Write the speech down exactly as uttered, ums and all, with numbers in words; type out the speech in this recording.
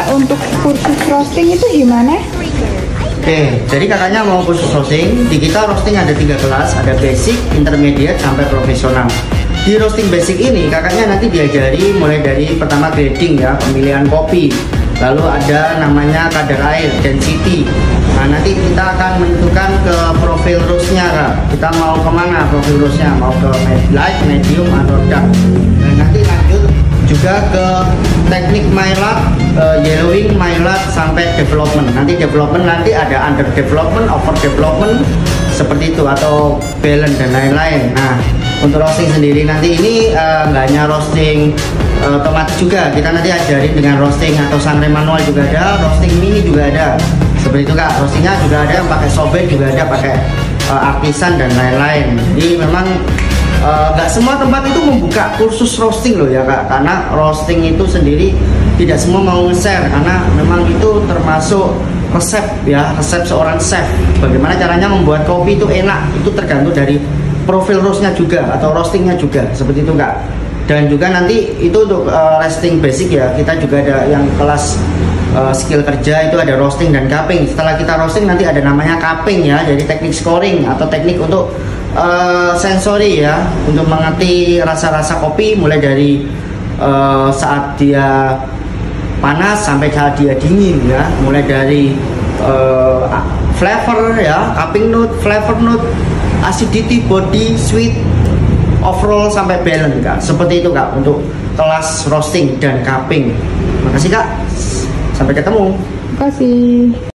Kak, untuk kursus roasting itu gimana? Oke, jadi kakaknya mau kursus roasting. Di kita roasting ada tiga kelas, ada basic, intermediate, sampai profesional. Di roasting basic ini kakaknya nanti diajari mulai dari pertama grading ya, pemilihan kopi, lalu ada namanya kadar air, density. Nah nanti kita akan menentukan ke profil roastnya Kak. Kita mau kemana profil roastnya, mau ke light, medium, atau dark. Dan nanti lanjut juga ke teknik mylat, uh, yellowing, mylat, sampai development. Nanti development nanti ada under development, over development, seperti itu, atau balance dan lain-lain. Nah untuk roasting sendiri nanti ini uh, nggak hanya roasting uh, otomatis juga, kita nanti ajarin dengan roasting atau sangrai manual juga ada, roasting mini juga ada, seperti itu Kak. Roastingnya juga ada yang pakai sobek, juga ada pakai uh, artisan dan lain-lain. Jadi memang nggak uh, semua tempat itu membuka kursus roasting loh ya Kak, karena roasting itu sendiri tidak semua mau nge-share, karena memang itu termasuk resep ya, resep seorang chef. Bagaimana caranya membuat kopi itu enak, itu tergantung dari profil roastnya juga atau roastingnya juga, seperti itu Kak. Dan juga nanti itu untuk uh, roasting basic ya, kita juga ada yang kelas uh, skill kerja, itu ada roasting dan cupping. Setelah kita roasting nanti ada namanya cupping ya, jadi teknik scoring atau teknik untuk uh, sensori ya, untuk mengerti rasa-rasa kopi mulai dari uh, saat dia panas sampai saat dia dingin ya, mulai dari uh, flavor ya, cupping note, flavor note, acidity, body, sweet, overall sampai balance Kak. Seperti itu Kak untuk kelas roasting dan cupping. Makasih Kak. Sampai ketemu. Terima kasih.